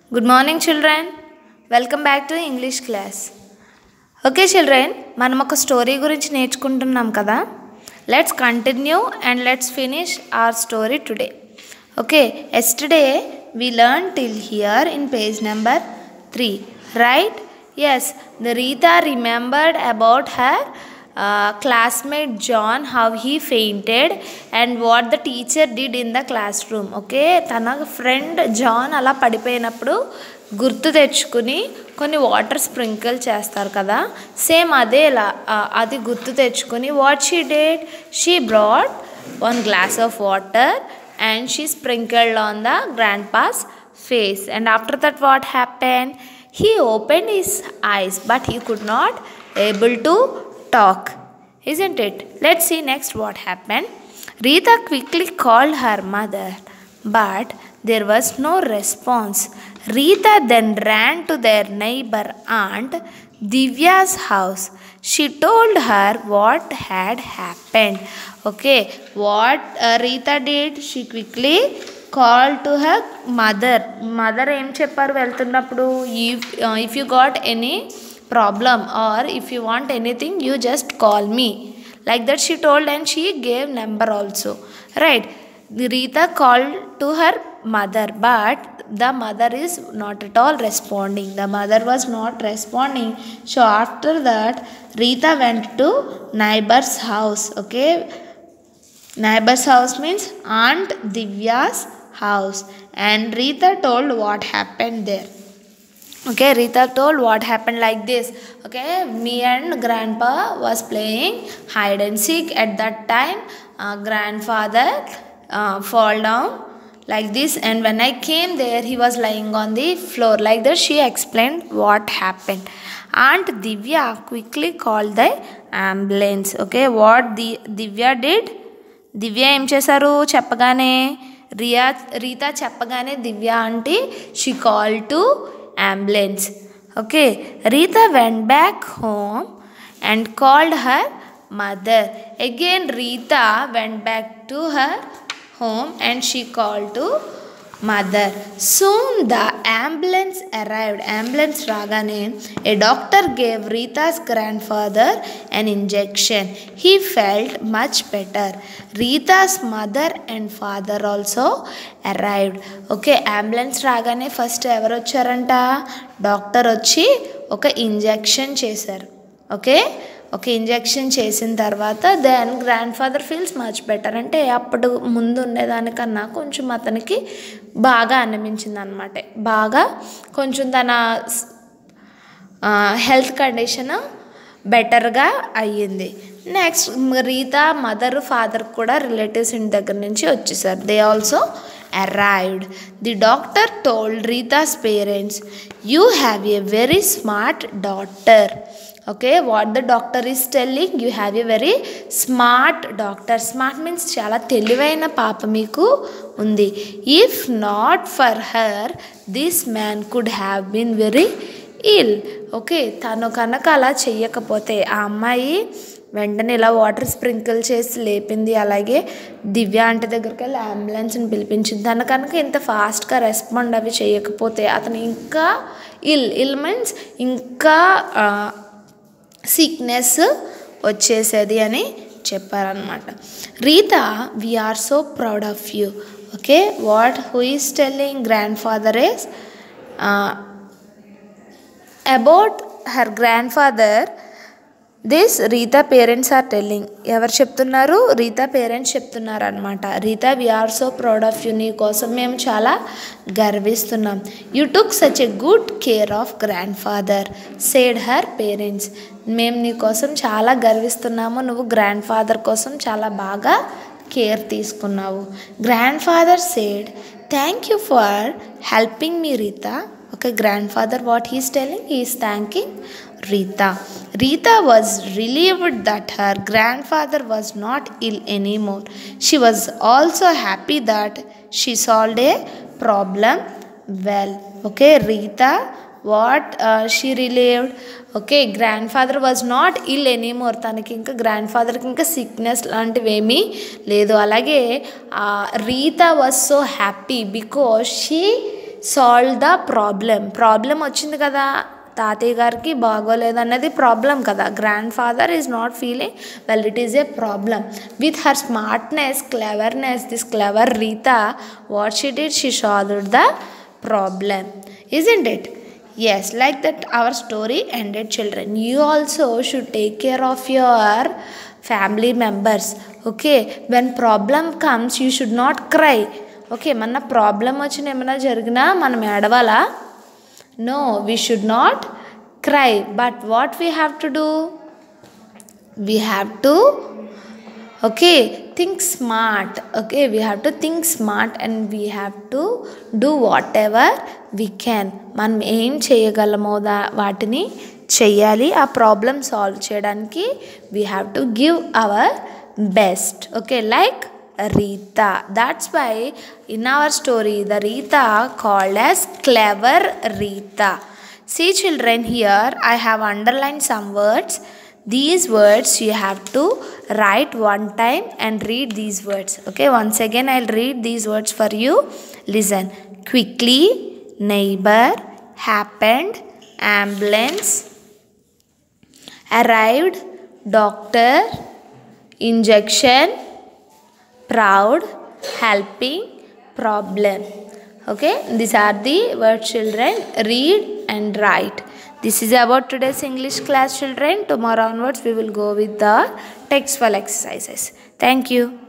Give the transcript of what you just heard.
Good morning, children. Welcome back to English class. Okay, children, మనం ఒక story గురించి నేర్చుకుంటున్నాం కదా. Let's continue and let's finish our story today. Okay, yesterday we learned till here in page number 3, right? Yes, the Rita remembered about her classmate John, how he fainted and what the teacher did in the classroom. Okay, తన friend John అలా పడిపోయినప్పుడు గుర్తు తెచ్చుకుని కొన్ని water sprinkle చేస్తారు కదా, same అదేలా అది గుర్తు తెచ్చుకుని what she did, she brought 1 glass of water and she sprinkled on the grandpa's face, and after that what happened? He opened his eyes but he could not able to talk, isn't it? Let's see next what happened. Rita quickly called her mother, but there was no response. Rita then ran to their neighbor aunt Divya's house. She told her what had happened. Okay, what Rita did, she quickly called to her mother ఏం చెప్పారు వెళ్తున్నప్పుడు, if you got any problem or if you want anything you just call me, like that she told, and she gave number also, right? Rita called to her mother, but the mother is not at all responding. The mother was not responding. So after that Rita went to neighbor's house. Okay, neighbor's house means Aunt Divya's house, and Rita told what happened there. Okay, Rita told what happened like this. Okay, me and grandpa was playing hide and seek. At that time grandfather fall down like this, and when I came there he was lying on the floor, like that she explained what happened. Aunt Divya quickly called the ambulance. Okay, what Divya did, దివ్య ఏం చేశారు చెప్పగానే, Rita చెప్పగానే Divya aunty she called to ambulance. Okay, Rita went back home and called her mother. Again Rita went back to her home and she called to mother. Soon the ambulance arrived. Ambulance ragane a doctor gave Rita's grandfather an injection. He felt much better. Rita's mother and father also arrived. Okay, ambulance ragane first ఎవరు వచ్చారంట, doctor వచ్చి ఒక injection చేశారు. Okay, ఒక injection చేసిన తర్వాత then grandfather feels much better, అంటే అప్పుడు ముందు ఉండేదానికన్నా కొంచెం అతనికి బాగా అనిపించింది అనమాట, బాగా కొంచెం తన హెల్త్ కండిషన్ బెటర్గా అయ్యింది. నెక్స్ట్ రీతా మదర్ ఫాదర్ కూడా రిలేటివ్స్ ఇంటి దగ్గర నుంచి వచ్చేసారు. They also arrived. The doctor told Rita's parents, you have a very smart daughter. Okay, what the doctor is telling, you have a very smart daughter. Smart means చాలా తెలివైన పాప మీకు ఉంది. If not for her this man could have been very ill. Okay, తను కనుక అలా చెయ్యకపోతే ఆ అమ్మాయి వెంటనే ఇలా వాటర్ స్ప్రింకిల్ చేసి లేపింది, అలాగే దివ్య ఆంటీ దగ్గరికి వెళ్ళి అంబులెన్స్ని పిలిపించింది. తను కనుక ఇంత ఫాస్ట్గా రెస్పాండ్ అవి చేయకపోతే అతను ఇంకా ఇల్ మీన్స్ ఇంకా సిక్నెస్ వచ్చేసేది అని చెప్పారనమాట. Rita, we are so proud of you. Okay, who is telling grandfather is about her grandfather. This Rita parents are telling. ఎవరు చెప్తున్నారు? రీతా పేరెంట్స్ చెప్తున్నారు అనమాట. Rita, we are so proud of you, నీ కోసం మేము చాలా గర్విస్తున్నాం. You took such a good care of grandfather said her parents. మేము నీ కోసం చాలా గర్విస్తున్నాము, నువ్వు గ్రాండ్ ఫాదర్ కోసం చాలా బాగా కేర్ తీసుకున్నావు. Grandfather said, thank you for helping me Rita. Okay, grandfather what he is telling, he is thanking Rita. Rita was relieved that her grandfather was not ill anymore. She was also happy that she solved a problem well. Okay, Rita what she relieved. Okay, grandfather was not ill anymore. తనకి ఇంకా గ్రాండ్ఫాదర్కి ఇంకా sickness లాంటివి ఏమీ లేదు. అలాగే Rita was so happy because she solve the problem వచ్చింది కదా, తాతయ్య గారికి బాగోలేదు అన్నది ప్రాబ్లం కదా. Grandfather is not feeling well, it is a problem. With her smartness, cleverness, this clever Rita, what she did, she solved the problem. Isn't it? Yes, like that our story ended, children. You also should take care of your family members. Okay, when problem comes you should not cry. Okay, మన problem వచ్చిన ఏమైనా జరిగినా మనం ఏడవాలా? No, we should not cry. But what we have to do? We have to think smart. We have to think smart and we have to do whatever we can. మనం ఏం చేయగలమో వాటిని చెయ్యాలి. ఆ ప్రాబ్లం సాల్వ్ చేయడానికి we have to give our best. Like Rita. That's why in our story the Rita called as clever Rita. See children, here I have underlined some words. These words you have to write one time and read these words. Once again I'll read these words for you. Listen. Quickly, neighbor, happened, ambulance, arrived, doctor, injection, proud, helping, problem. These are the words, children. Read and write. This is about today's English class, children. Tomorrow onwards we will go with the textual exercises. Thank you.